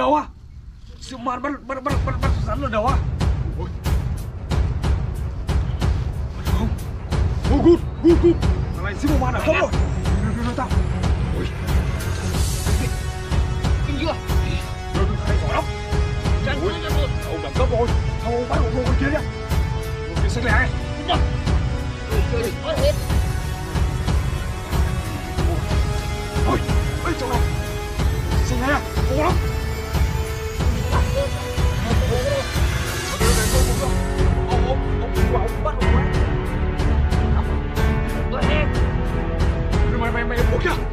đầu à? Siêu man bắt rắn lừa đầu à? Ôi. Không. Good. Thằng này siêu man à? Không rồi. Đưa tao. Ôi. Kinh chưa? Đưa thằng này giỏi lắm. Ôi, ông đẳng cấp rồi. Thôi ông bắt ông ngồi kia nhá. Một cái xanh lẻ. Chơi hết hết. Ôi, ôi trời ơi. Xanh lẻ, khổ lắm. Ông bắt ông đấy. Tôi hết. Mày buộc kìa.